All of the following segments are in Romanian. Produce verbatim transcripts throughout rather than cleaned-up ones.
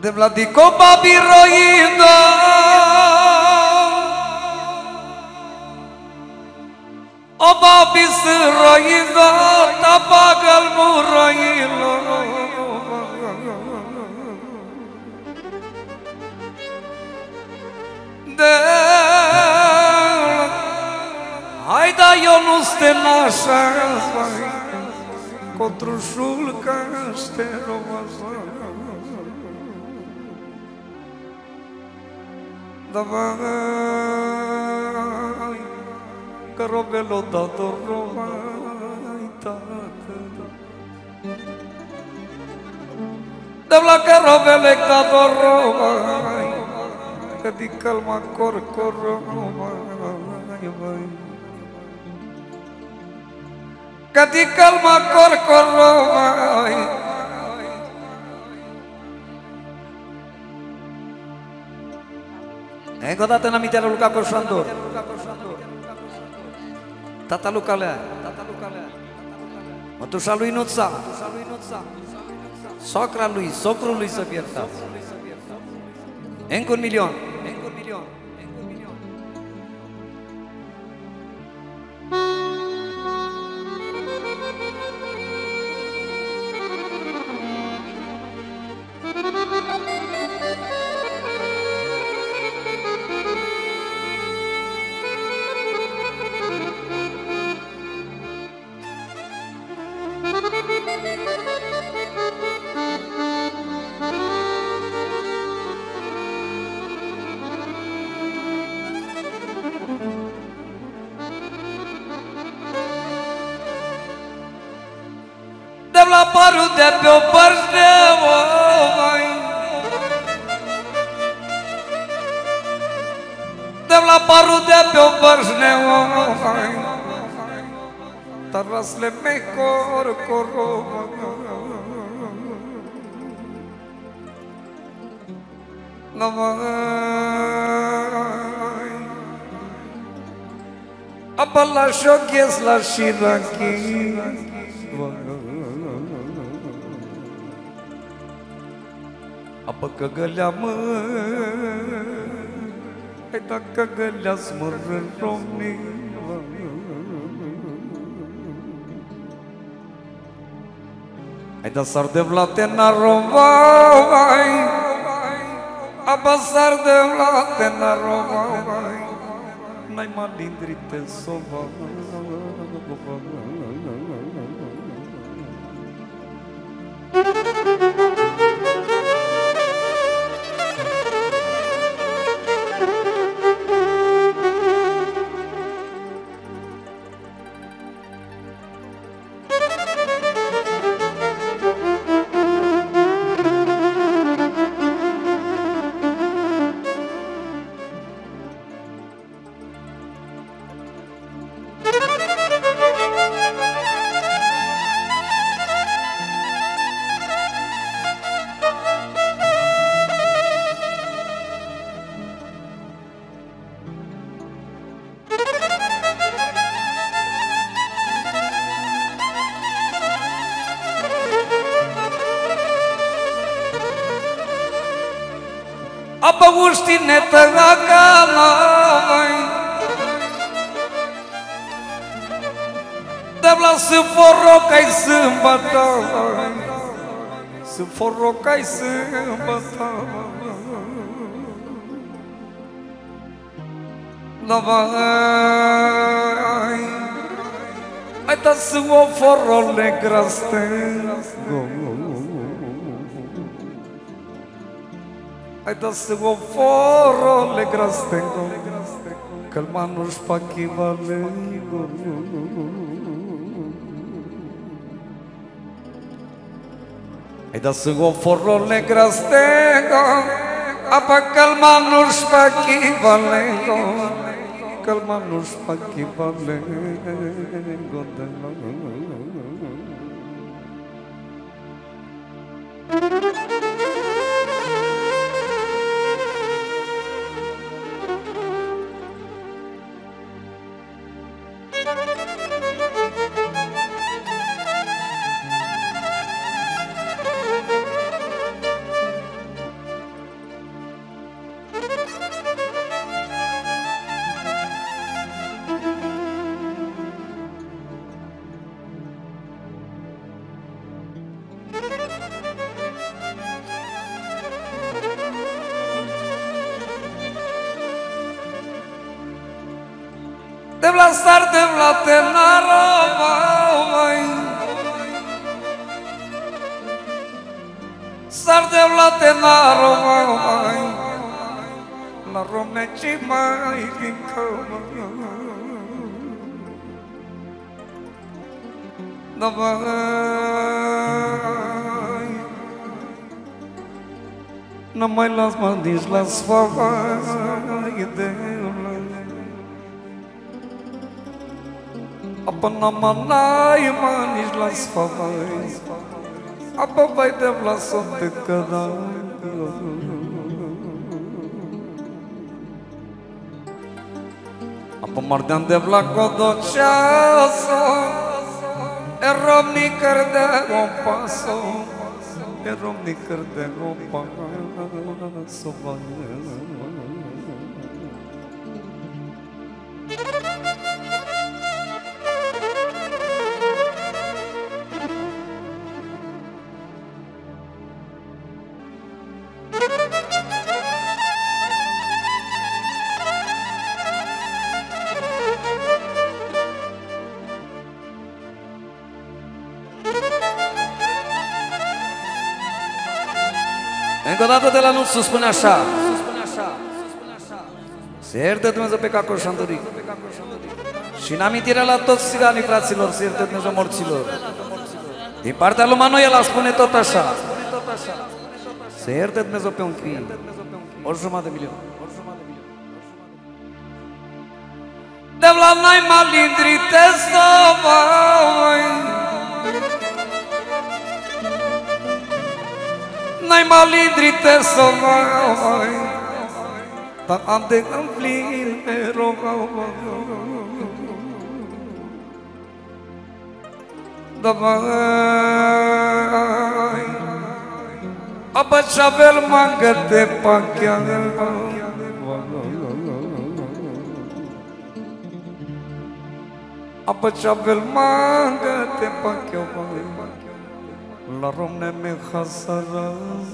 de Vladico babi roindo o babi se roindo tapagal mu roilo de haida eu nu ste naša Kotrušulka šterova Давай, коробело да доровай, тата. Давла коробелек да доровай, кади калма кор коровай, кади калма кор коровай. Încă o dată în amintirea lui Luca Coșandor. Tata Luca Lea, mătușa lui Nuța, socra lui, socrul lui să fie iertat. Încă un milion. De la parul de pe o părțne, oi, de la parul de pe o părțne, oi, tarasle me cor corova. Navai, apala șoches la șirachi. Apa kagala mă, ai da kagala smărân romni. Ai da sar de vlate na rovai, apa sar de vlate na rovai, n-ai malindrite sova. Apa ustine tăgacanai de la săforocai sâmbătai, săforocai sâmbătai. Davai, ai dat să o forole grastego. Ai da să o foro le grastengo, că-l manuș pachivalego. Ai da să o foro le grastengo, apa că-l manuș pachivalego, că-l manuș pachivalego. De la star, de la tenaro, mai star de la tenaro, mai la romneci mai din cămă. Da, mai nu mai las mă nici la sfavai de apă n-am n-ai mă nici la sfavai apă vai de vla să te cădai apă mardean de vla codoceasă e romnicăr de o pasă e romnicăr de o pasă încă o dată de la Nuțu spune așa: se ierte Dumnezeu pe Caco Șanduric și în amintire la toți țiganii, fraților, se ierte Dumnezeu morților. Din partea lui Manuela spune tot așa: se ierte Dumnezeu pe un crin, o jumătate de milion. De la n-ai malindrite să vai, n-ai malindrite să vai, dar am de împline rogau. Da, vai, apă ce-avel mangă te pachea, apă ce-avel mangă te pachea, la romne me hasara.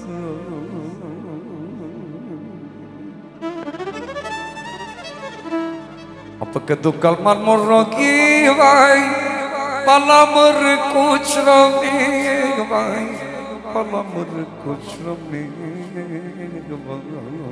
Apă că tu calmar moroghi vai, palamăr cuci romi vai, palamăr cuci romi vai.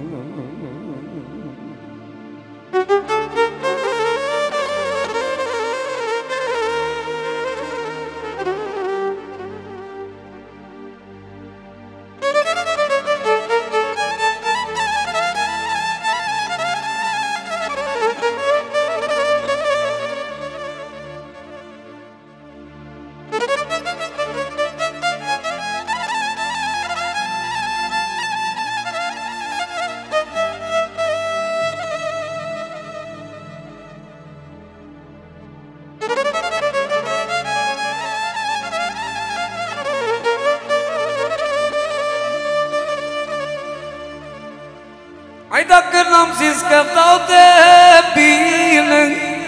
Hai dacă n-am zis că dau de bine,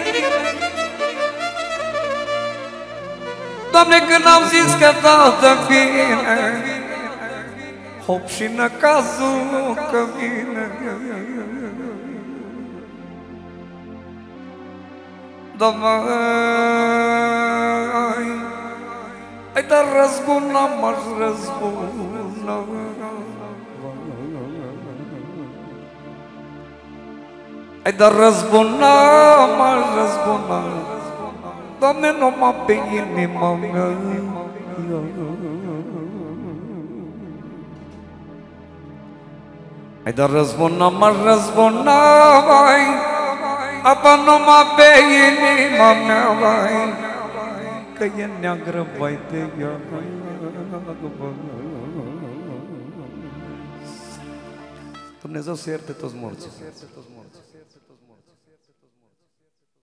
Doamne, că n-am zis că dau de bine, hop și năcazul că vine. Da, mai, hai dar răzbuna, m-aș răzbuna, ai dar răzbuna, m-aș răzbuna, Doamne, numai pe inima mea. Ai dar răzbuna, m-aș răzbuna, vai, apa numai pe inima mea, vai, că e neagră, vai de ea. Dumnezeu să ierte toți morții.